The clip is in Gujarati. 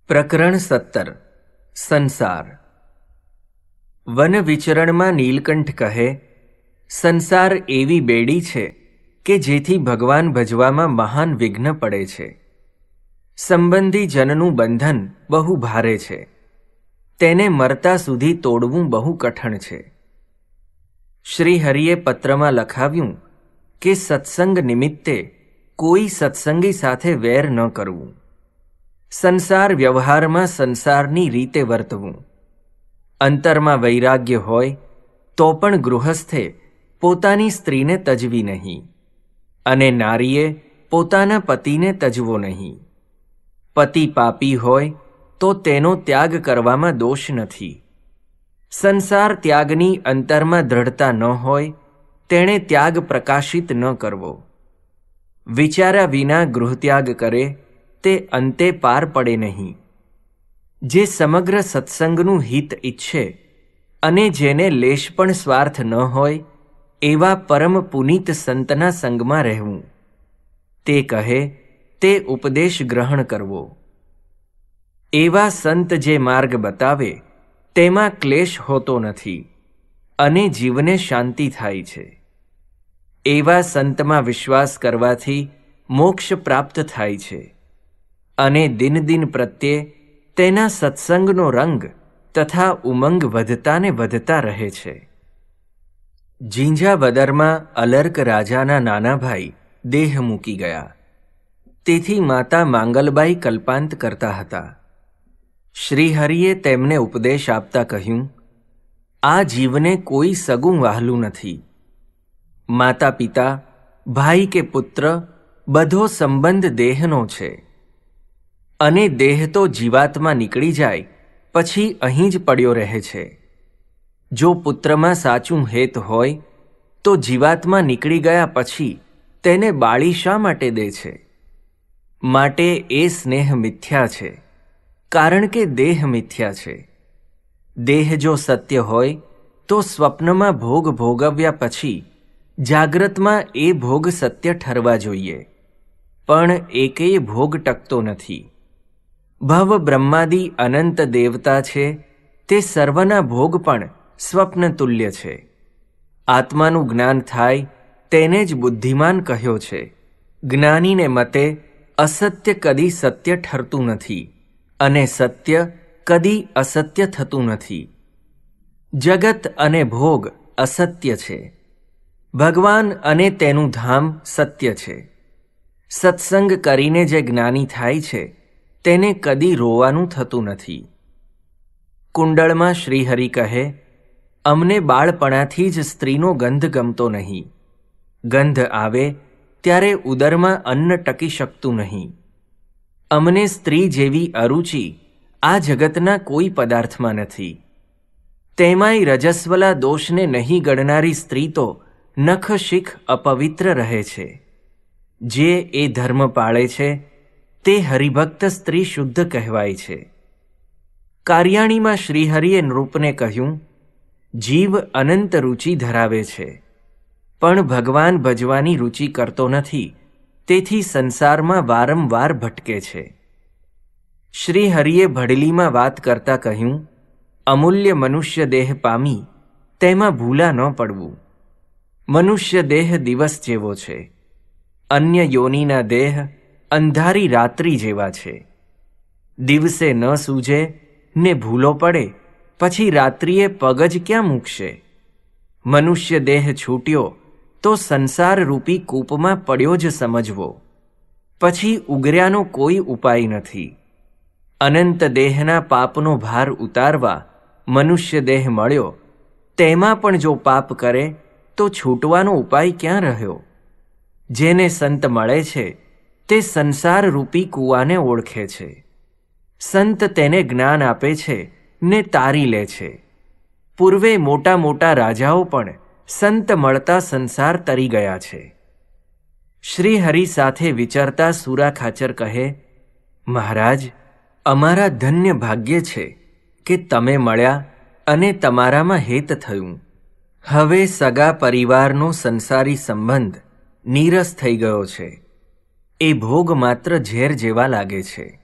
પ્રકરણ 17 સંસાર। વન વિચરણમાં નીલકંઠ કહે, સંસાર એવી બેડી છે કે જેથી ભગવાન ભજવામાં મહાન વિઘ્ન પડે છે। સંબંધી જનનું બંધન બહુ ભારે છે, તેને મરતા સુધી તોડવું બહુ કઠણ છે। શ્રી હરિએ પત્રમાં લખાવ્યું કે સત્સંગ નિમિત્તે કોઈ સત્સંગી સાથે વેર ન કરવું, સંસાર વ્યવહારમાં સંસારની રીતે વર્તવું। અંતરમાં વૈરાગ્ય હોય તો પણ ગૃહસ્થે પોતાની સ્ત્રીને તજવી નહીં, અને નારીએ પોતાના પતિને તજવો નહીં। પતિ પાપી હોય તો તેનો ત્યાગ કરવામાં દોષ નથી। સંસાર ત્યાગની અંતરમાં દ્રઢતા ન હોય તેણે ત્યાગ પ્રકાશિત ન કરવો। વિચાર્યા વિના ગૃહત્યાગ કરે તે અંતે પાર પડે નહીં। જે સમગ્ર સત્સંગનું હિત ઈચ્છે અને જેને લેશ પણ સ્વાર્થ ન હોય એવા પરમ પુનીત સંતના સંગમાં રહેવું, તે કહે તે ઉપદેશ ગ્રહણ કરવો। એવા સંત જે માર્ગ બતાવે તેમાં ક્લેશ હોતો નથી અને જીવને શાંતિ થાય છે। એવા સંતમાં વિશ્વાસ કરવાથી મોક્ષ પ્રાપ્ત થાય છે અને દિન દિન પ્રત્યે તેના સત્સંગનો રંગ તથા ઉમંગ વધતા ને વધતા રહે છે। ઝીંઝાવદરમાં અલર્ક રાજાના નાના ભાઈ દેહ મૂકી ગયા, તેથી માતા માંગલબાઈ કલ્પાંત કરતા હતા। શ્રીહરિએ તેમને ઉપદેશ આપતા કહ્યું, આ જીવને કોઈ સગું વહાલું નથી। માતા પિતા, ભાઈ કે પુત્ર બધો સંબંધ દેહનો છે, અને દેહ તો જીવાત્મા નીકળી જાય પછી અહીં જ પડ્યો રહે છે। જો પુત્રમાં સાચું હેત હોય તો જીવાત્મા નીકળી ગયા પછી તેને બાળી શા માટે દે છે? માટે એ સ્નેહ મિથ્યા છે, કારણ કે દેહ મિથ્યા છે। દેહ જો સત્ય હોય તો સ્વપ્નમાં ભોગ ભોગવ્યા પછી જાગ્રતમાં એ ભોગ સત્ય ઠરવા જોઈએ, પણ એકેય ભોગ ટકતો નથી। ભવ બ્રહ્માદિ અનંત દેવતા છે તે સર્વના ભોગ પણ સ્વપ્ન તુલ્ય છે। આત્માનું જ્ઞાન થાય તેને જ બુદ્ધિમાન કહ્યો છે। જ્ઞાનીને મતે અસત્ય કદી સત્ય ઠરતું નથી અને સત્ય કદી અસત્ય થતું નથી। જગત અને ભોગ અસત્ય છે, ભગવાન અને તેનું ધામ સત્ય છે। સત્સંગ કરીને જે જ્ઞાની થાય છે તેને કદી રોવાનું થતું નથી। કુંડળમાં શ્રીહરિ કહે, અમને બાળપણાથી જ સ્ત્રીનો ગંધ ગમતો નહીં। ગંધ આવે ત્યારે ઉદરમાં અન્ન ટકી શકતું નહીં। અમને સ્ત્રી જેવી અરુચિ આ જગતના કોઈ પદાર્થમાં નથી। તેમાંય રજસ્વલા દોષને નહીં ગણનારી સ્ત્રી તો નખ શીખ અપવિત્ર રહે છે। જે એ ધર્મ પાળે છે તે હરિભક્ત સ્ત્રી શુદ્ધ કહેવાય છે। કાર્યાણીમાં શ્રીહરિએ નૃપને કહ્યું, જીવ અનંત રુચિ ધરાવે છે, પણ ભગવાન ભજવાની રુચિ કરતો નથી, તેથી સંસારમાં વારંવાર ભટકે છે। શ્રીહરિએ ભડલીમાં વાત કરતા કહ્યું, અમૂલ્ય મનુષ્ય દેહ પામી તેમાં ભૂલા ન પડવું। મનુષ્ય દેહ દિવસ જેવો છે, અન્ય યોનિના દેહ અંધારી રાત્રિ જેવા છે। દિવસે ન સૂજે ને ભૂલો પડે પછી રાત્રિએ પગ જ ક્યાં મૂકશે? મનુષ્ય દેહ છૂટ્યો તો સંસાર રૂપી કૂપમાં પડ્યો જ સમજવો, પછી ઉગર્યાનો કોઈ ઉપાય નથી। અનંત દેહના પાપનો ભાર ઉતારવા મનુષ્ય દેહ મળ્યો, તેમાં પણ જો પાપ કરે તો છૂટવાનો ઉપાય ક્યાં રહ્યો? જેને સંત મળે છે તે સંસાર રૂપી કૂવાને ઓળખે છે। સંત તેને જ્ઞાન આપે છે ને તારી લે છે। પૂર્વે મોટા મોટા રાજાઓ પણ સંત મળતા સંસાર તરી ગયા છે। શ્રીહરિ સાથે વિચરતા સુરા ખાચર કહે, મહારાજ, અમારા ધન્ય ભાગ્ય છે કે તમે મળ્યા અને તમારામાં હેત થયું। હવે સગા પરિવારનો સંસારી સંબંધ નીરસ થઈ ગયો છે। એ ભોગ માત્ર ઝેર જેવા લાગે છે।